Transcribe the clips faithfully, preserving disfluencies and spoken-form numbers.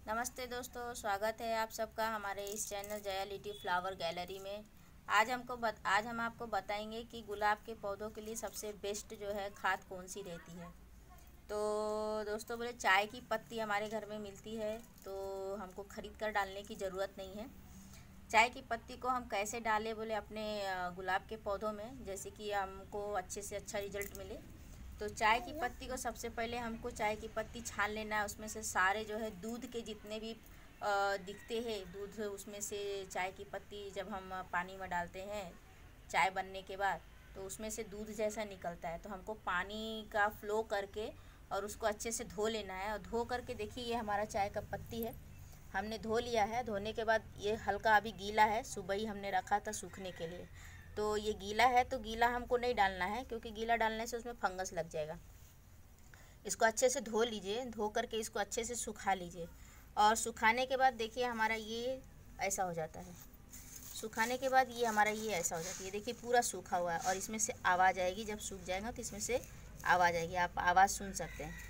नमस्ते दोस्तों, स्वागत है आप सबका हमारे इस चैनल जया लिटी फ्लावर गैलरी में। आज हमको बत, आज हम आपको बताएंगे कि गुलाब के पौधों के लिए सबसे बेस्ट जो है खाद कौन सी रहती है। तो दोस्तों बोले चाय की पत्ती हमारे घर में मिलती है, तो हमको ख़रीद कर डालने की ज़रूरत नहीं है। चाय की पत्ती को हम कैसे डालें बोले अपने गुलाब के पौधों में, जैसे कि हमको अच्छे से अच्छा रिजल्ट मिले। तो चाय की पत्ती को सबसे पहले हमको चाय की पत्ती छान लेना है। उसमें से सारे जो है दूध के जितने भी दिखते हैं दूध, उसमें से चाय की पत्ती जब हम पानी में डालते हैं चाय बनने के बाद, तो उसमें से दूध जैसा निकलता है। तो हमको पानी का फ्लो करके और उसको अच्छे से धो लेना है। और धो करके देखिए ये हमारा चाय का पत्ती है, हमने धो लिया है। धोने के बाद ये हल्का अभी गीला है, सुबह ही हमने रखा था सूखने के लिए। तो ये गीला है, तो गीला हमको नहीं डालना है क्योंकि गीला डालने से उसमें फंगस लग जाएगा। इसको अच्छे से धो लीजिए, धो करके इसको अच्छे से सुखा लीजिए। और सुखाने के बाद देखिए हमारा ये ऐसा हो जाता है। सुखाने के बाद ये हमारा ये ऐसा हो जाता है, देखिए पूरा सूखा हुआ है। और इसमें से आवाज़ आएगी, जब सूख जाएगा तो इसमें से आवाज़ आएगी, आप आवाज़ सुन सकते हैं।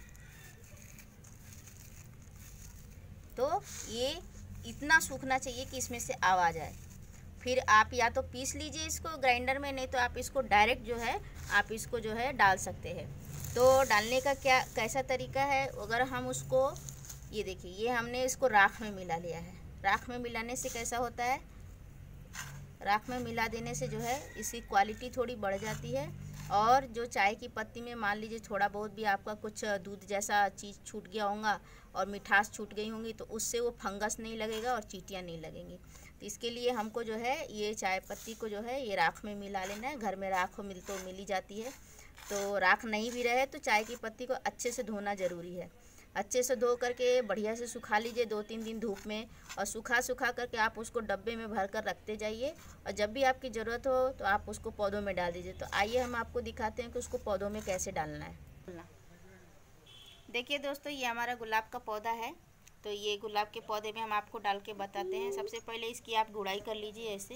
तो ये इतना सूखना चाहिए कि इसमें से आवाज़ आए। फिर आप या तो पीस लीजिए इसको ग्राइंडर में, नहीं तो आप इसको डायरेक्ट जो है आप इसको जो है डाल सकते हैं। तो डालने का क्या कैसा तरीका है, अगर हम उसको ये देखिए ये हमने इसको राख में मिला लिया है। राख में मिलाने से कैसा होता है, राख में मिला देने से जो है इसकी क्वालिटी थोड़ी बढ़ जाती है। और जो चाय की पत्ती में मान लीजिए थोड़ा बहुत भी आपका कुछ दूध जैसा चीज़ छूट गया होगा और मिठास छूट गई होंगी, तो उससे वो फंगस नहीं लगेगा और चींटियाँ नहीं लगेंगी। तो इसके लिए हमको जो है ये चाय पत्ती को जो है ये राख में मिला लेना है। घर में राख मिल तो मिल ही जाती है, तो राख नहीं भी रहे तो चाय की पत्ती को अच्छे से धोना ज़रूरी है। अच्छे से धो करके बढ़िया से सुखा लीजिए दो तीन दिन धूप में। और सूखा सूखा करके आप उसको डब्बे में भर कर रखते जाइए, और जब भी आपकी ज़रूरत हो तो आप उसको पौधों में डाल दीजिए। तो आइए हम आपको दिखाते हैं कि उसको पौधों में कैसे डालना है। देखिए दोस्तों, ये हमारा गुलाब का पौधा है। तो ये गुलाब के पौधे में हम आपको डाल के बताते हैं। सबसे पहले इसकी आप गुड़ाई कर लीजिए ऐसे।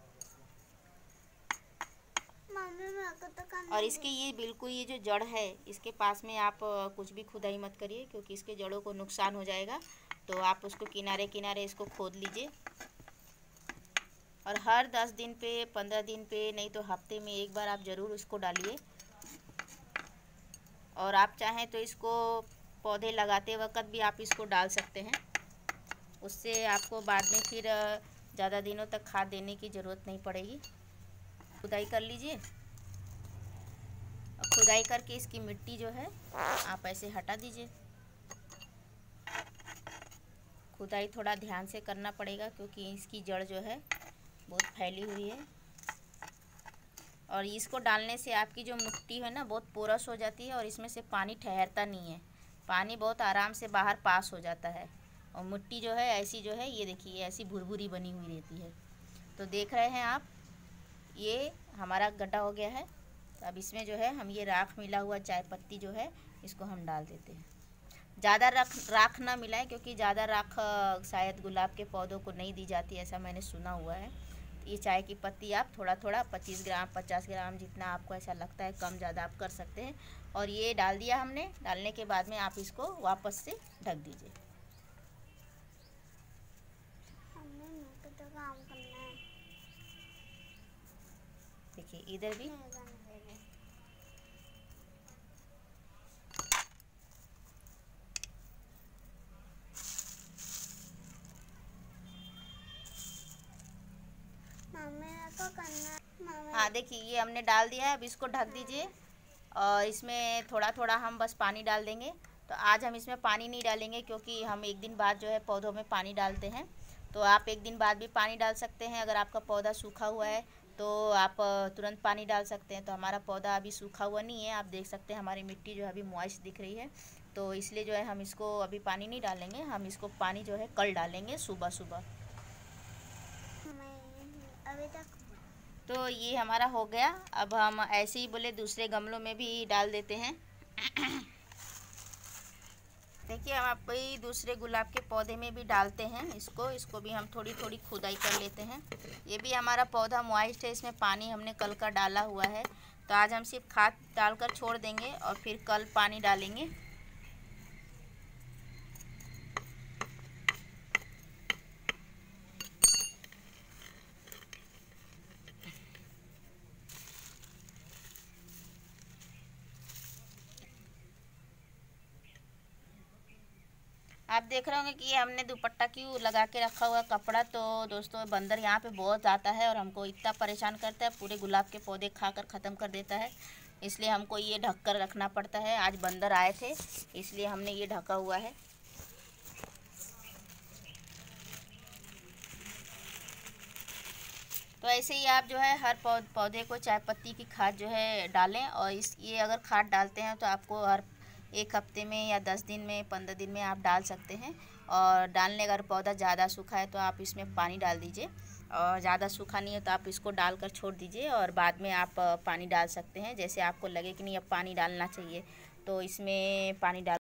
और इसके ये बिल्कुल ये जो जड़ है इसके पास में आप कुछ भी खुदाई मत करिए, क्योंकि इसके जड़ों को नुकसान हो जाएगा। तो आप उसको किनारे किनारे इसको खोद लीजिए। और हर दस दिन पे, पंद्रह दिन पे, नहीं तो हफ्ते में एक बार आप ज़रूर उसको डालिए। और आप चाहें तो इसको पौधे लगाते वक्त भी आप इसको डाल सकते हैं। उससे आपको बाद में फिर ज़्यादा दिनों तक खाद देने की ज़रूरत नहीं पड़ेगी। खुदाई कर लीजिए। और खुदाई करके इसकी मिट्टी जो है आप ऐसे हटा दीजिए। खुदाई थोड़ा ध्यान से करना पड़ेगा क्योंकि इसकी जड़ जो है बहुत फैली हुई है। और इसको डालने से आपकी जो मिट्टी है ना बहुत पोरस हो जाती है और इसमें से पानी ठहरता नहीं है, पानी बहुत आराम से बाहर पास हो जाता है। और मिट्टी जो है ऐसी जो है ये देखिए ऐसी भुरभुरी बनी हुई रहती है। तो देख रहे हैं आप, ये हमारा गड्ढा हो गया है। तो अब इसमें जो है हम ये राख मिला हुआ चाय पत्ती जो है इसको हम डाल देते हैं। ज़्यादा राख राख ना मिलाएं, क्योंकि ज़्यादा राख शायद गुलाब के पौधों को नहीं दी जाती, ऐसा मैंने सुना हुआ है। तो ये चाय की पत्ती आप थोड़ा थोड़ा पच्चीस ग्राम पचास ग्राम जितना आपको ऐसा लगता है, कम ज़्यादा आप कर सकते हैं। और ये डाल दिया हमने। डालने के बाद में आप इसको वापस से ढक दीजिए। देखिए इधर भी को करना। हाँ देखिए ये हमने डाल दिया है। अब इसको ढक दीजिए और इसमें थोड़ा थोड़ा हम बस पानी डाल देंगे। तो आज हम इसमें पानी नहीं डालेंगे क्योंकि हम एक दिन बाद जो है पौधों में पानी डालते हैं। तो आप एक दिन बाद भी पानी डाल सकते हैं। अगर आपका पौधा सूखा हुआ है तो आप तुरंत पानी डाल सकते हैं। तो हमारा पौधा अभी सूखा हुआ नहीं है, आप देख सकते हैं हमारी मिट्टी जो है अभी मॉइस्ट दिख रही है। तो इसलिए जो है हम इसको अभी पानी नहीं डालेंगे, हम इसको पानी जो है कल डालेंगे सुबह सुबह। अभी तक तो ये हमारा हो गया। अब हम ऐसे ही बोले दूसरे गमलों में भी डाल देते हैं। देखिए हम आप ही दूसरे गुलाब के पौधे में भी डालते हैं इसको इसको भी हम थोड़ी थोड़ी खुदाई कर लेते हैं। ये भी हमारा पौधा मॉइस्ट है, इसमें पानी हमने कल का डाला हुआ है। तो आज हम सिर्फ खाद डालकर छोड़ देंगे और फिर कल पानी डालेंगे। आप देख रहे होंगे कि ये हमने दुपट्टा क्यों लगा के रखा हुआ कपड़ा। तो दोस्तों बंदर यहाँ पे बहुत आता है और हमको इतना परेशान करता है, पूरे गुलाब के पौधे खाकर ख़त्म कर देता है। इसलिए हमको ये ढक कर रखना पड़ता है। आज बंदर आए थे इसलिए हमने ये ढका हुआ है। तो ऐसे ही आप जो है हर पौधे को चाय पत्ती की खाद जो है डालें। और इस ये अगर खाद डालते हैं तो आपको हर एक हफ्ते में या दस दिन में पंद्रह दिन में आप डाल सकते हैं। और डालने अगर पौधा ज़्यादा सूखा है तो आप इसमें पानी डाल दीजिए, और ज़्यादा सूखा नहीं है तो आप इसको डालकर छोड़ दीजिए और बाद में आप पानी डाल सकते हैं। जैसे आपको लगे कि नहीं अब पानी डालना चाहिए तो इसमें पानी डाल